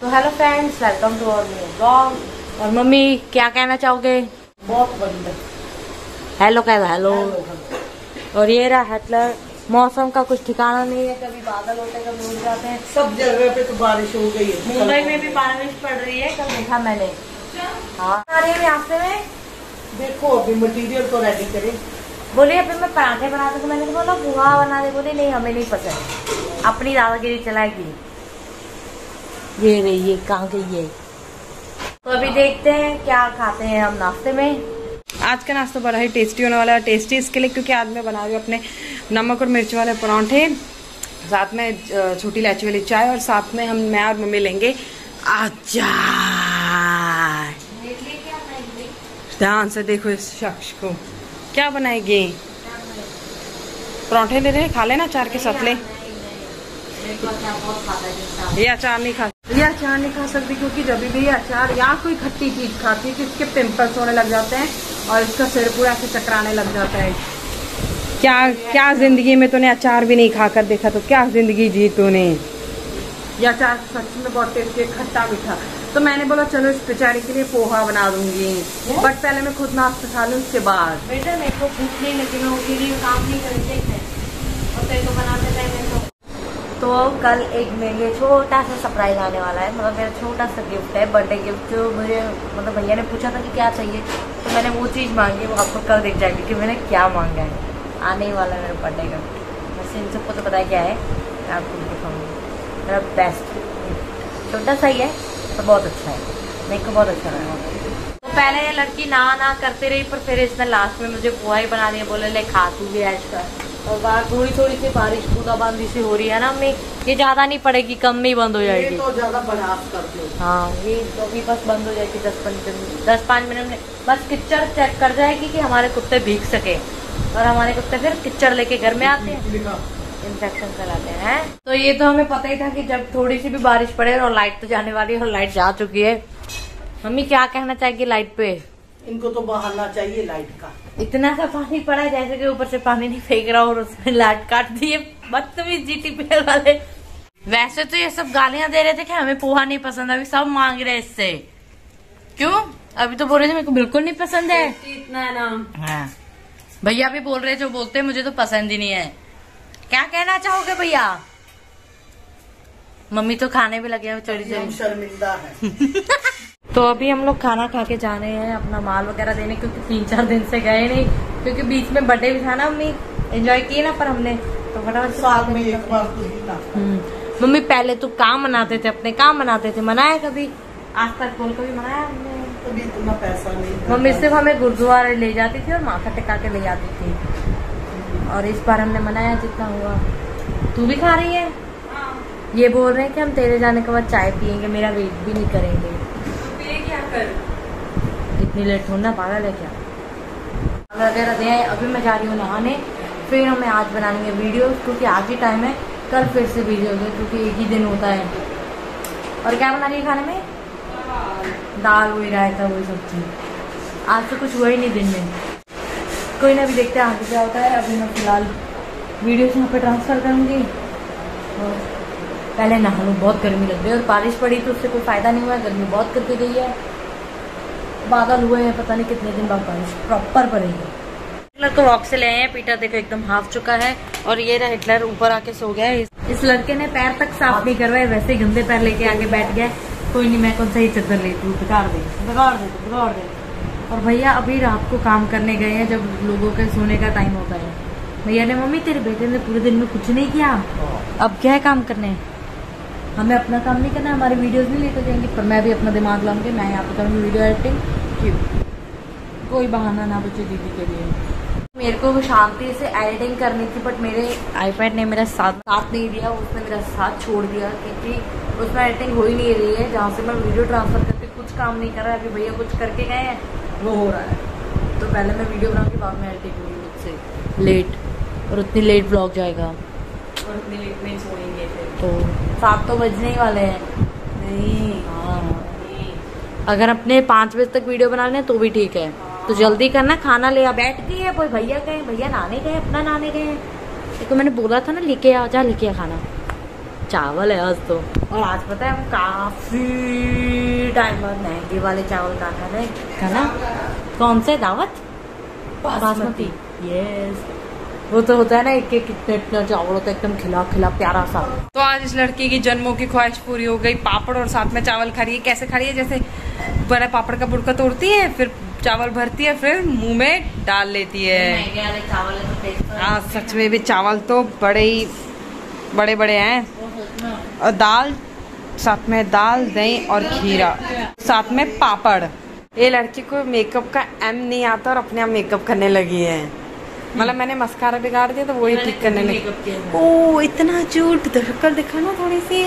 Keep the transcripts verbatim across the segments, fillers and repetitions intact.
तो hello friends, welcome to our new blog. और mummy क्या कहना चाहोगे? बहुत बढ़िया। हेलो कह दो, हेलो। और ये रहा हिटलर। मौसम का कुछ ठिकाना नहीं है, कभी बादल होते हैं, कभी उड़ जाते हैं। सब जगह पे तो बारिश हो गई है। मुंबई में भी बारिश पड़ रही है, कल देखा मैंने। हाँ, आ रही है रास्ते में। देखो अभी मटेरियल तो रेडी करें। बोले अभी मैं पराठे बना दूँ, मैंने बोला पोहा बना दे। बोले नहीं, हमें नहीं पसंद, अपनी दादागिरी चलाएगी। ये रही, ये कहाँ गई है? तो अभी देखते हैं क्या खाते हैं हम नाश्ते में। आज का नाश्ता बड़ा ही टेस्टी होने वाला है। टेस्टी इसके लिए क्योंकि आज मैं बना रही हूँ अपने नमक और मिर्च वाले परांठे, साथ में छोटी इलायची वाली चाय, और साथ में हम मैं और मम्मी लेंगे अचार। ध्यान से देखो इस शख्स को, क्या बनाएगी? परांठे ले रहे, खा लेना अचार के साथ। ले, ये अचार नहीं खा ये अचार नहीं खा सकती क्योंकि जब भी अचार या कोई खट्टी चीज खाती है कि इसके पिंपल्स होने लग जाते हैं और इसका सिर पूरा ऐसे चकराने लग जाता है। क्या क्या जिंदगी में तूने अचार भी नहीं खाकर देखा? तो क्या जिंदगी जी तूने? ये अचार सच में बहुत टेस्टी है, खट्टा मीठा। तो मैंने बोला चलो इस बेचारे के लिए पोहा बना दूंगी, बट पहले मैं खुद नाश्ता खा लूँ उसके बाद। बेटा मेरे को भूख नहीं लगी, मैं उसके लिए काम नहीं करेंगे और तेरे को बनाते टाइम तो तो कल एक मेरे लिए छोटा सा सरप्राइज आने वाला है। मतलब मेरा छोटा सा गिफ्ट है, बर्थडे गिफ्ट। जो मुझे मतलब भैया ने पूछा था कि क्या चाहिए, तो मैंने वो चीज़ मांगी। वो आपको कल दिख जाएगी कि मैंने क्या मांगा है। आने ही वाला है मेरा बर्थडे गिफ्ट। वैसे इन सबको तो पता है क्या है, मैं आपको दिखाऊंगी। मेरा बेस्ट छोटा सा ही है तो बहुत अच्छा है, मेरे को बहुत अच्छा लगा। तो पहले ये लड़की ना ना करती रही, पर फिर इसने लास्ट में मुझे पोहा ही बना दिया। बोले ले खा तू भी ऐश कर। और बाहर थोड़ी थोड़ी सी बारिश बूंदाबांदी सी हो रही है ना मम्मी, ये ज्यादा नहीं पड़ेगी, कम में ही बंद हो जाएगी। ये तो ज्यादा बर्दाश्त करते हो। हाँ, ये तो भी बस बंद हो जाएगी दस पंद्रह मिनट दस पाँच मिनट में। बस किच्चड़ चेक कर जाएगी कि हमारे कुत्ते भीग सके, और हमारे कुत्ते फिर किच्चड़ लेके घर में आते हैं, इन्फेक्शन फैलाते हैं। तो ये तो हमें पता ही था कि जब थोड़ी सी भी बारिश पड़े और लाइट तो जाने वाली है, और लाइट जा चुकी है। मम्मी क्या कहना चाहेगी लाइट पे? इनको तो बहाना चाहिए लाइट का। इतना सा पानी पड़ा है जैसे कि ऊपर से पानी नहीं फेंक रहा और उसने लाइट काट दी है। बदतमीज जीटीपीएल वाले। वैसे तो ये सब गालियां दे रहे थे कि हमें पोहा नहीं पसंद, अभी सब मांग रहे इससे। क्यों? अभी तो बोल रहे थे मेरे को बिल्कुल नहीं पसंद है। इतना है ना। हाँ, भैया भी बोल रहे, जो बोलते मुझे तो पसंद ही नहीं है। क्या कहना चाहोगे भैया? मम्मी तो खाने भी लगे हैं चोरी चोरी। शर्मिंदा है। तो अभी हम लोग खाना खा के जाने हैं अपना माल वगैरह देने, क्योंकि तीन चार दिन से गए नहीं, क्योंकि बीच में बर्थडे भी था ना। मम्मी एंजॉय की ना, पर हमने तो फटाफट साल में एक बार तो ही ना। मम्मी पहले तो काम मनाते थे, अपने काम मनाते थे। मनाया कभी? आज तक बोल कभी मनाया हमने? कभी इतना पैसा नहीं। मम्मी सिर्फ हमें गुरुद्वारे ले जाती थी और माथा टिका के ले जाती थी, और इस बार हमने मनाया जितना हुआ। तू भी खा रही है? ये बोल रहे हैं कि हम तेरे जाने के बाद चाय पियेंगे, मेरा वेट भी नहीं करेंगे। क्या कर इतनी लेट होना पागल है क्या? वगैरह दे। अभी मैं जा रही हूँ नहाने, फिर हमें आज बनाएंगे वीडियो, क्योंकि आज ही टाइम है, कल फिर से वीडियो होगी क्योंकि एक ही दिन होता है। और क्या बना रही है खाने में? दाल, वही रायता, वही सब्जी। आज तो कुछ हुआ ही नहीं दिन में। कोई ना, भी देखते हैं आगे क्या होता है। अभी मैं फिलहाल वीडियो यहाँ पे ट्रांसफर करूँगी और पहले नहा लूँ। बहुत गर्मी लग रही है और बारिश पड़ी तो उससे कोई फायदा नहीं हुआ, गर्मी बहुत करती गई है। बादल हुए हैं, पता नहीं कितने दिन बाद बारिश प्रॉपर पड़ेगी। हिटलर को वॉक से ले आए हैं। पीटर देखो एकदम हाफ चुका है, और ये रहा हिटलर ऊपर आके सो गया है। इस लड़के ने पैर तक साफ नहीं करवाए, वैसे ही गंदे पैर लेके आके बैठ गया। कोई नहीं, मैं कौन सा ही चद्दर लेती हूँ, बिगाड़ दे बिगाड़ दे बिगाड़ दे। और भैया अभी रात को काम करने गए हैं, जब लोगों के सोने का टाइम होता है। भैया ने, मम्मी तेरे बेटे ने पूरे दिन में कुछ नहीं किया, अब क्या है काम करने? हमें अपना काम नहीं करना, हमारी वीडियोस नहीं लेकर जाएंगे। पर मैं भी अपना दिमाग लाऊंगी, मैं यहाँ पे करूँगी वीडियो एडिटिंग। क्यों? कोई बहाना ना बचे दीदी के लिए। मेरे को शांति से एडिटिंग करनी थी, बट मेरे आईपैड ने मेरा साथ साथ नहीं दिया, उसने मेरा साथ छोड़ दिया, क्योंकि उसमें एडिटिंग हो ही नहीं रही है। जहाँ से मैं वीडियो ट्रांसफर करके कुछ काम नहीं कर रहा है। अभी भैया कुछ करके गए हैं, वो हो रहा है। तो पहले मैं वीडियो बनाऊँगी, बाद में एडिटिंग होगी मुझसे लेट, और उतनी लेट ब्लॉग जाएगा और इतनी लेट में सोएंगे फिर तो सात तो बजने ही वाले हैं। नहीं, हाँ, अगर अपने पाँच बजे तक वीडियो बना लें तो भी ठीक है। तो जल्दी करना, खाना ले आ। बैठ गई है कोई? भैया गए, भैया नहाने गए, अपना नहाने गए। देखो मैंने बोला था ना लेके आ, जा लेके आ खाना। चावल है आज तो। और आज पता है हम काफी टाइम बाद महंगे वाले चावल का खाना खाना कौन से दावत बासमती। यस, वो तो होता है ना एक एक इतने इतना चावल होता है एकदम खिला खिला प्यारा सा। तो आज इस लड़की की जन्मों की ख्वाहिश पूरी हो गई। पापड़ और साथ में चावल खा रही है। कैसे खा रही है? जैसे बड़े पापड़ का बुड़का तोड़ती है, फिर चावल भरती है, फिर मुंह में डाल लेती है। हाँ सच में भी चावल तो बड़े ही बड़े बड़े हैं। और दाल, साथ में दाल, दही और खीरा, साथ में पापड़। ये लड़की को मेकअप का एम नहीं आता और अपने आप मेकअप करने लगी है। मतलब मैंने मस्कारा बिगाड़ दिया तो वही ठीक करने लगी। ओ इतना झूठ, शक्ल दिखाना थोड़ी सी।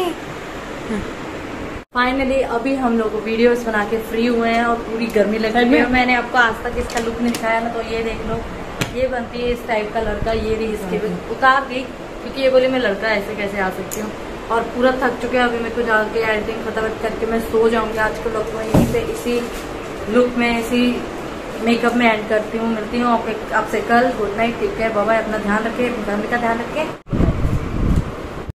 फाइनली अभी हम लोग वीडियोस बना के फ्री हुए हैं और पूरी गर्मी लग रही है। मैंने आपको आज तक इसका लुक नहीं दिखाया ना, तो ये देख लो, ये बनती है इस टाइप का लड़का। ये रही इसके भी उतार दी क्योंकि ये बोली मैं लड़का ऐसे कैसे आ सकती हूँ। और पूरा थक चुके हैं, अभी मेरे को जाके एडिटिंग फटाफट करके मैं सो जाऊंगी। आज को लोग यहीं पे इसी लुक में इसी मेकअप में एंड करती हूँ। मिलती हूँ आपसे कल। गुड नाइट, ठीक है, बाय बाय। अपना ध्यान रखें, अपनी फैमिली का ध्यान रखें।